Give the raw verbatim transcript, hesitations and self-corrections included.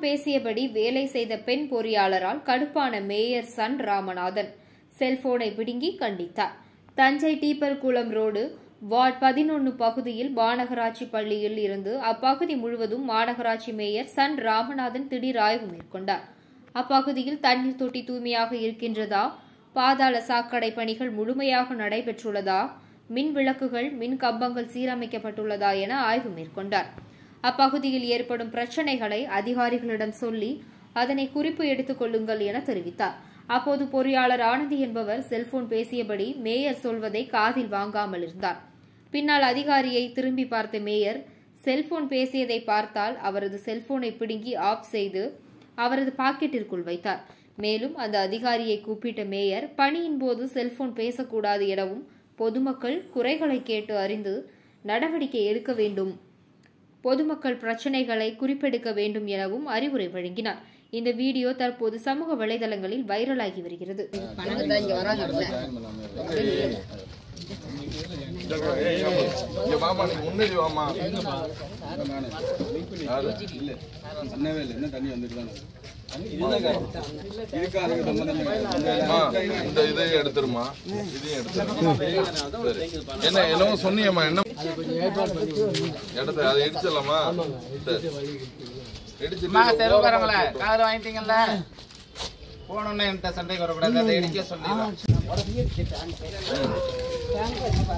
பேசியபடி வேலை செய்த பெண் பொறியாளரால் கடுப்பான மேயர் சன் ராமநாதன் செல்போனை பிடுங்கி கண்டித்தார். தஞ்சை டீப்பர்குளம் ரோடு வார்டு பதினொன்று பகுதியில் மாநகராட்சி பள்ளியில் இருந்து அப்பகுதி முழுவதும் மாநகராட்சி மேயர் சன் ராமநாதன் திடீர் ஆய்வு மேற்கொண்டார். அப்பகுதியில் தண்ணீர் தொட்டி தூய்மையாக இருக்கின்றதா, பாதாள சாக்கடை பணிகள் முழுமையாக நடைபெற்றுள்ளதா, மின் விளக்குகள் மின் கம்பங்கள் சீரமைக்கப்பட்டுள்ளதா என ஆய்வு மேற்கொண்டார். அப்பகுதியில் ஏற்படும் பிரச்சினைகளை அதிகாரிகளிடம் சொல்லி அதனை குறிப்பு எடுத்துக் கொள்ளுங்கள் என தெரிவித்தார். அப்போது பொறியாளர் ஆனந்தி என்பவர் செல்போன் பேசியபடி மேயர் சொல்வதை காதில் வாங்காமல் இருந்தார். பின்னால் அதிகாரியை திரும்பி பார்த்த மேயர் செல்போன் பேசியதை பார்த்தால் அவரது செல்போனை பிடுங்கி ஆஃப் செய்து அவரது பாக்கெட்டிற்குள் வைத்தார். மேலும் அந்த அதிகாரியை கூப்பிட்ட மேயர் பணியின் போது செல்போன் பேசக்கூடாது எனவும் பொதுமக்கள் குறைகளை கேட்டு அறிந்து நடவடிக்கை எடுக்க வேண்டும், பொதுமக்கள் பிரச்சினைகளை குறிப்பெடுக்க வேண்டும் எனவும் அறிவுரை வழங்கினார். இந்த வீடியோ தற்போது சமூக வலைதளங்களில் வைரலாகி வருகிறது. எடுத்துருமா இதையும் என்ன என்னவோ சொன்னியம்மா, என்ன இடத்த அதை எடுத்துடலாமா? தெருவுக்காரங்களே கார் வாங்கிட்டீங்கல்ல, போனோன்னு என்கிட்ட சண்டைக்கு வரக்கூடாது, அதை இடிக்க சொல்லி